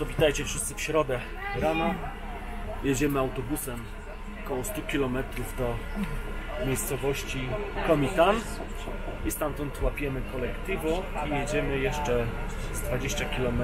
To witajcie wszyscy w środę rano. Jedziemy autobusem około 100 km do miejscowości Comitán i stamtąd łapiemy kolektywo i jedziemy jeszcze z 20 km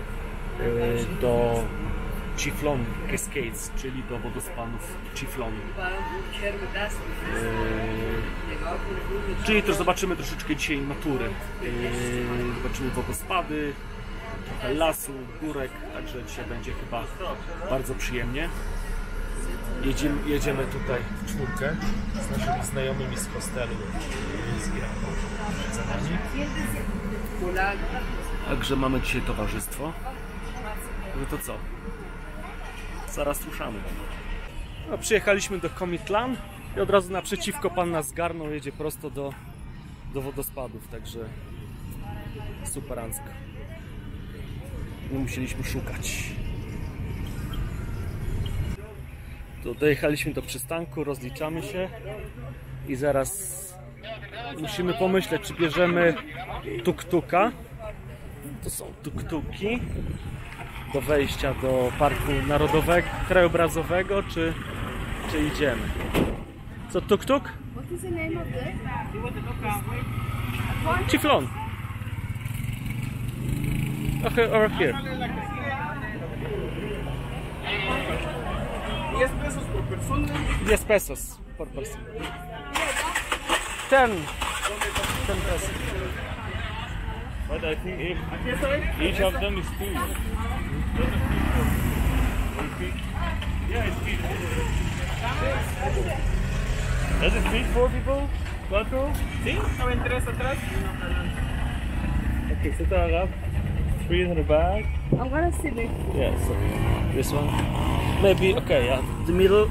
do Chiflón Cascades, czyli do wodospadów Chiflón. Czyli też zobaczymy troszeczkę dzisiaj natury. Zobaczymy wodospady, trochę lasu, górek, także dzisiaj będzie chyba bardzo przyjemnie. Jedziemy tutaj w czwórkę z naszymi znajomymi z hostelu z Iranu za nami. Także mamy dzisiaj towarzystwo. No to co? Zaraz ruszamy. No, przyjechaliśmy do Comitán i od razu naprzeciwko pan nas zgarnął, jedzie prosto do wodospadów, także superancko. Nie musieliśmy szukać. To dojechaliśmy do przystanku, rozliczamy się i zaraz musimy pomyśleć, czy bierzemy tuk-tuka. To są tuk-tuki do wejścia do Parku Narodowego, Krajobrazowego, czy idziemy. Co, tuk-tuk? What is the name of this? Chiflón. Okay, over here. 10 pesos por persona. 10 pesos. But I think each of them is two. Yeah, it's feet. Does it fit 4 people? 4? Sí, caben 3 atrás y uno adelante. Okay, so that up. 3 in the back. I'm gonna see this. Yeah, so this one. Maybe, okay, yeah, the middle.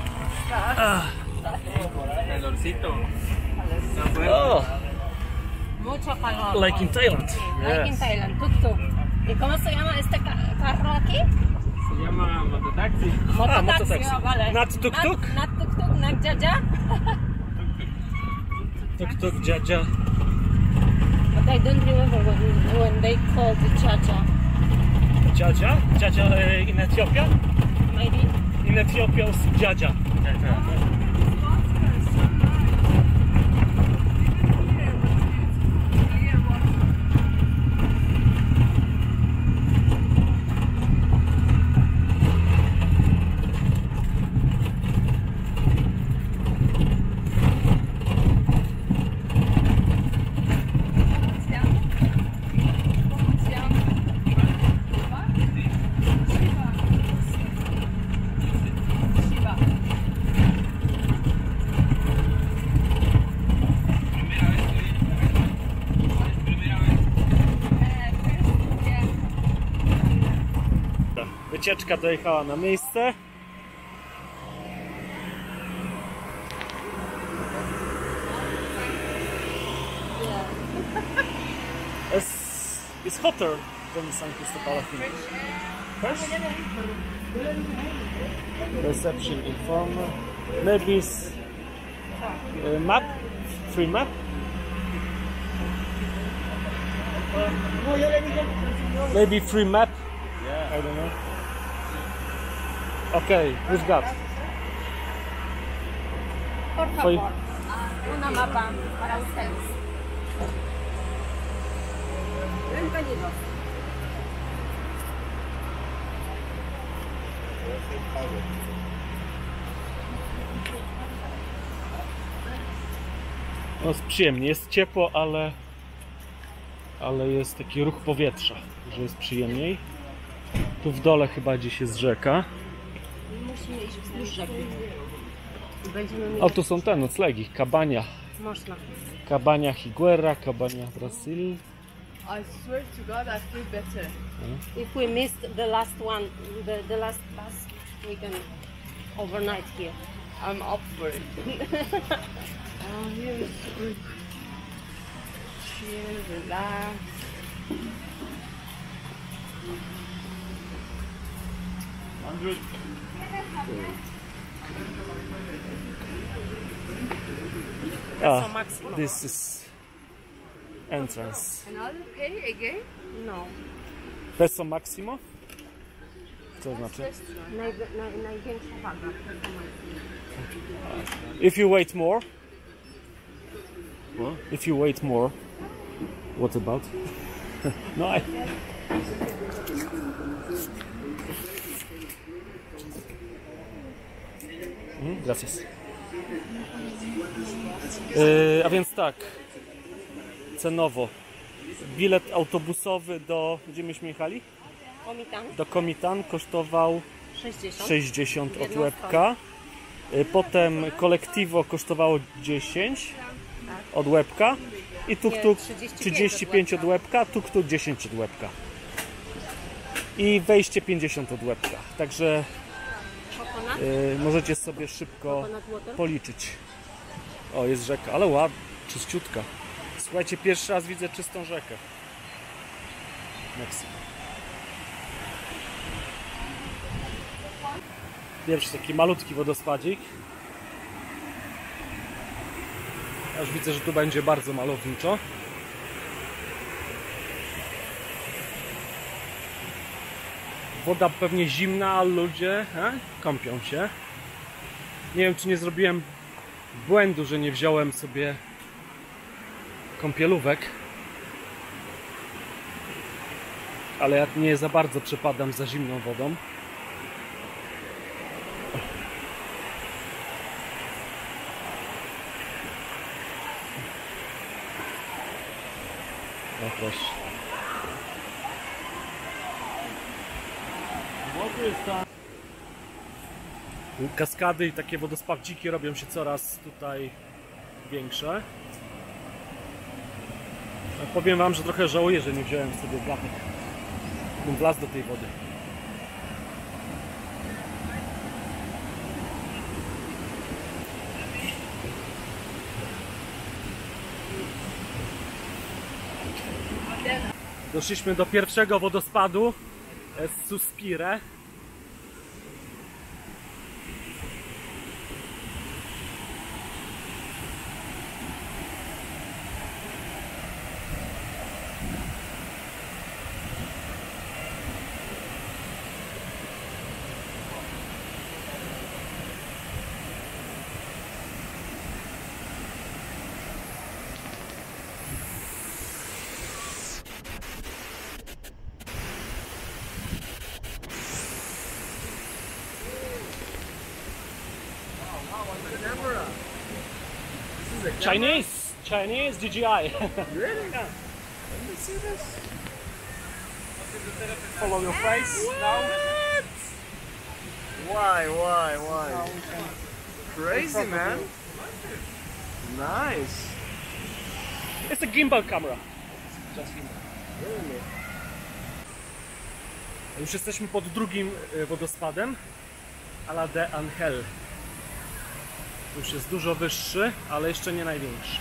Calorcito. Oh, Mucho calor. like in Thailand. Like in Thailand, tuk-tuk. ¿Y cómo se llama este carro aquí? Se llama mototaxi. mototaxi. Vale. Not tuk-tuk? Not tuk-tuk, not jaja. Tuk-tuk, jaja. But I don't remember when they called the jaja. Jaja? Jaja in Ethiopia? Maybe. In Ethiopia is jaja. Wycieczka dojechała na miejsce. It's hotter than San Cristobal, I think. Fresh? Reception informer. Maybe it's map? Free map? Maybe free map? I don't know. Okay, we've got. Por favor, una mapa para ustedes. Bienvenidos. No, jest przyjemnie, jest ciepło, ale jest taki ruch powietrza, że jest przyjemniej. Tu w dole chyba gdzieś jest rzeka. Musimy iść wzdłuż rzeki. Będziemy mieć... O, tu są te noclegi, Cabana. Można. Cabana Higuera, Cabana Brasil. I swear to God, I feel better. If we missed the last one, the last bus, we can overnight here. I'm up for it. Oh, here is good. Chill, relax. This is entrance. And I'll pay again? No. Peso Maximo? Co to znaczy? Największa waga. If you wait more. If you wait more. What about? No, gracias. A więc tak. Cenowo. Bilet autobusowy do... Gdzie myśmy jechali? Komitan Do Komitan kosztował 60. 60 od Jedną łebka. Potem kolektywo kosztowało 10 od łebka. I tuk-tuk 35 od łebka, tuk-tuk 10 od łebka. I wejście 50 od łebka. Także Coconut? możecie sobie szybko Coconut water? policzyć. O, jest rzeka, ale ładna, czyściutka. Słuchajcie, pierwszy raz widzę czystą rzekę. Meksyk. Pierwszy taki malutki wodospadzik. Aż widzę, że tu będzie bardzo malowniczo. Woda pewnie zimna, ale ludzie kąpią się. Nie wiem, czy nie zrobiłem błędu, że nie wziąłem sobie kąpielówek. Ale ja nie za bardzo przepadam za zimną wodą. O, proszę. Kaskady i takie wodospawdziki robią się coraz tutaj większe. Powiem wam, że trochę żałuję, że nie wziąłem sobie blachek. Bym wlazł do tej wody. Doszliśmy do pierwszego wodospadu z Suspire. Chinese DJI. Really? Let me see this. Follow your face now. Why? Crazy, man. Nice. It's a gimbal camera. Już jesteśmy pod drugim wodospadem, Ala de Angel. Już jest dużo wyższy, ale jeszcze nie największy.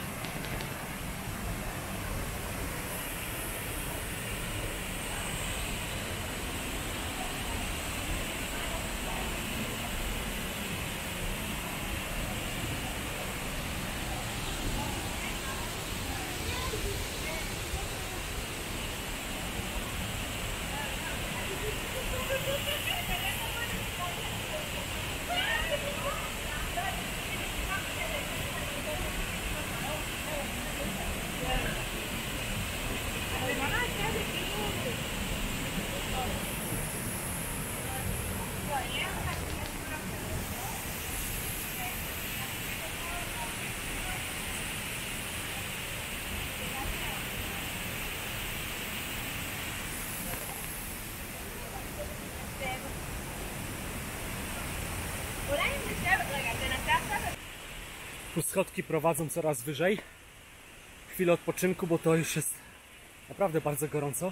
Tu schodki prowadzą coraz wyżej. Chwilę odpoczynku, bo to już jest naprawdę bardzo gorąco.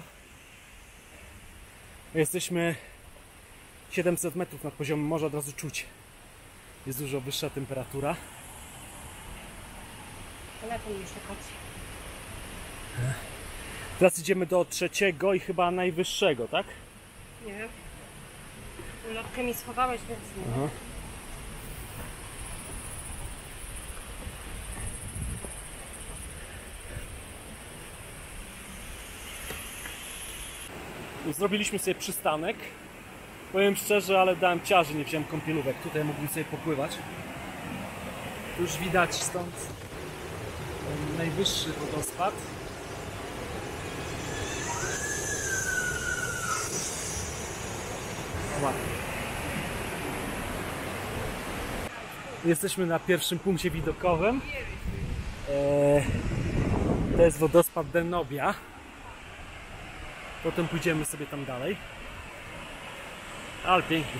Jesteśmy 700 metrów nad poziomem morza, od razu czuć. Jest dużo wyższa temperatura. Telefon mi szukacie. Teraz idziemy do trzeciego i chyba najwyższego, tak? Nie wiem. Ulotkę mi schowałeś, więc nie. Aha. Zrobiliśmy sobie przystanek Powiem szczerze, ale dałem ciarzy, nie wziąłem kąpielówek. Tutaj mógłbym sobie popływać. Tu już widać stąd najwyższy wodospad. Ładnie. Jesteśmy na pierwszym punkcie widokowym. To jest wodospad Denobia. Potem pójdziemy sobie tam dalej. Ale pięknie.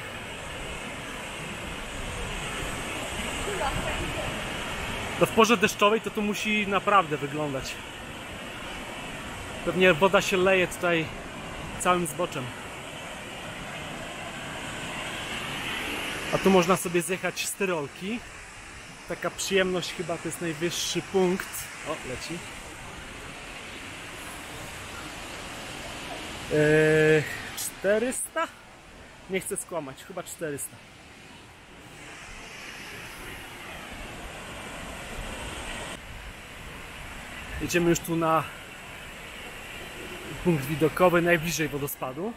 To w porze deszczowej to tu musi naprawdę wyglądać. Pewnie woda się leje tutaj całym zboczem. A tu można sobie zjechać z Tyrolki. Taka przyjemność, chyba to jest najwyższy punkt. O, leci. 400? Nie chcę skłamać, chyba 400. Jedziemy już tu na punkt widokowy najbliżej wodospadu.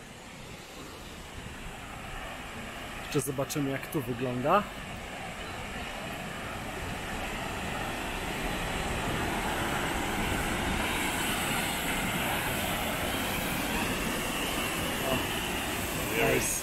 Jeszcze zobaczymy, jak tu wygląda. Nice.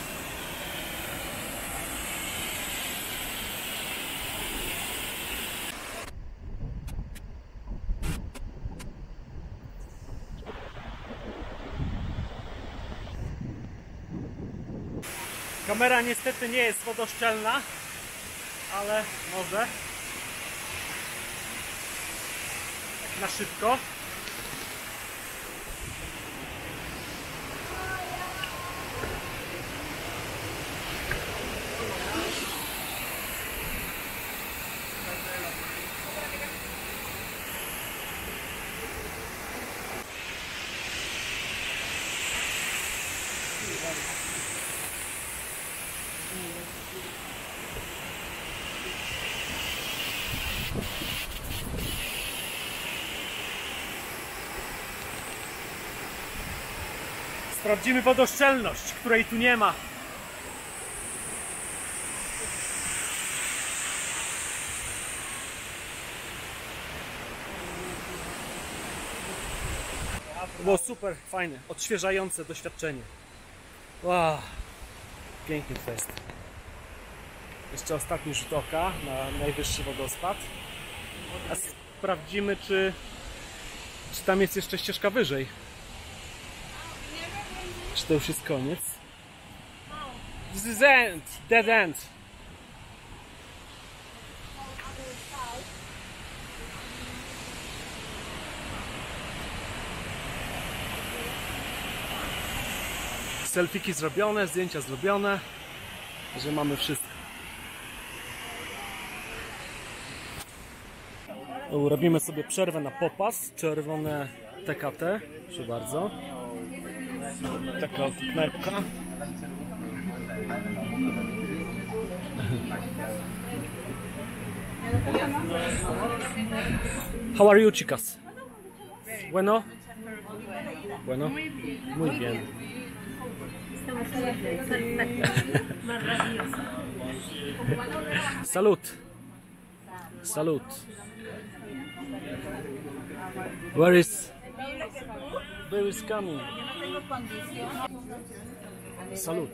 Kamera niestety nie jest wodoszczelna, ale może na szybko. Sprawdzimy wodoszczelność, której tu nie ma. To było super fajne, odświeżające doświadczenie. Wow, piękny to jest. Jeszcze ostatni rzut oka na najwyższy wodospad. A sprawdzimy, czy tam jest jeszcze ścieżka wyżej. Czy to już jest koniec? This is end, dead end. Selfiki zrobione, zdjęcia zrobione, że mamy wszystko. Robimy sobie przerwę na popas, czerwone TKT, proszę bardzo. Taka knajpka. How are you, chicas? Bueno? Bueno? Muy bien. Salud. Salud. Where is coming? Salud.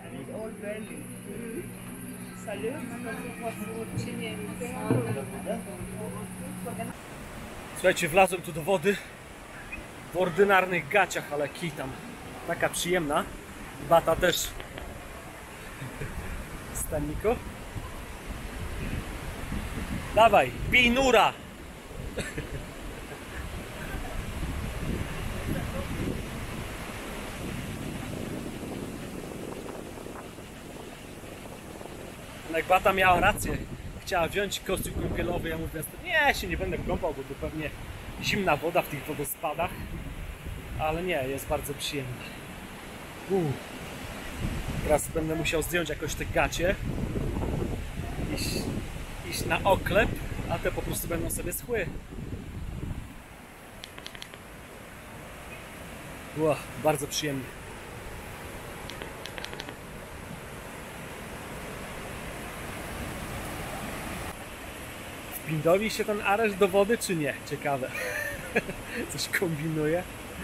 Słuchajcie, wlazłem tu do wody w ordynarnych gaciach, ale kij tam taka przyjemna. Bata też. Staniku. Dawaj, bij nura! Jak Bata miała rację, chciała wziąć kostium kąpielowy, ja mówię, nie, się nie będę kąpał, bo to pewnie zimna woda w tych wodospadach, ale nie, jest bardzo przyjemna. Teraz będę musiał zdjąć jakoś te gacie, iść na oklep, a te po prostu będą sobie schły. Bardzo przyjemnie. Pindowi się ten areszt do wody, czy nie? Ciekawe. Coś kombinuje.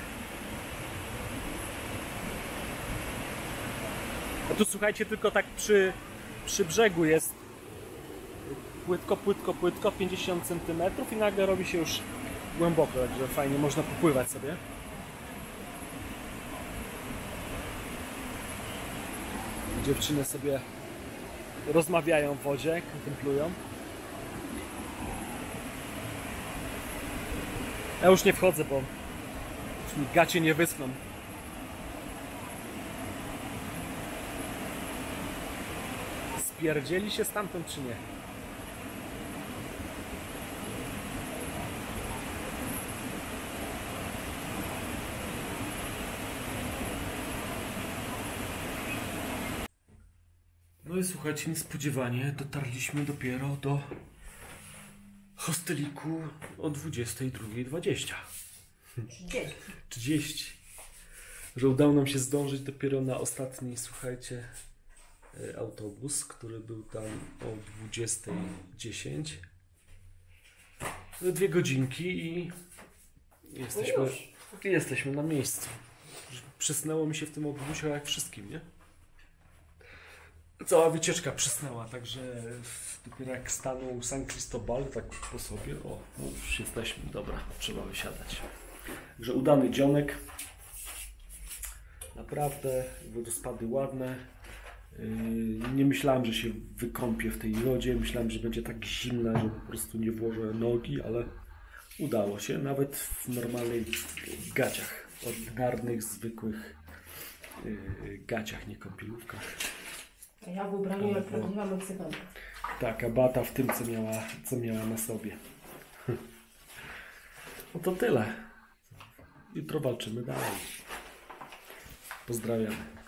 A tu słuchajcie, tylko tak przy brzegu jest płytko, 50 cm i nagle robi się już głęboko, także fajnie można popływać sobie. Dziewczyny sobie rozmawiają w wodzie, kontemplują. Ja już nie wchodzę, bo już mi gacie nie wyschną. Spierdzieli się stamtąd, czy nie? No i słuchajcie, niespodziewanie dotarliśmy dopiero do hosteliku o 22:20. 30. Że udało nam się zdążyć dopiero na ostatni, słuchajcie, autobus, który był tam o 20:10. 2 godzinki i jesteśmy na miejscu. Przysnęło mi się w tym autobusie jak wszystkim, nie? Cała wycieczka przysnęła, także dopiero jak stanął San Cristobal, tak po sobie, o, no już jesteśmy, dobra, trzeba wysiadać. Także udany dzionek, naprawdę, wodospady ładne. Nie myślałem, że się wykąpię w tej wodzie, myślałem, że będzie tak zimna, że po prostu nie włożę nogi, ale udało się, nawet w normalnych gaciach, ordynarnych, zwykłych gaciach, nie kąpielówkach. A ja w ubraniu jak prawdziwa Meksykanka. Tak, a Bata w tym, co miała na sobie. No to tyle. Jutro walczymy dalej. Pozdrawiamy.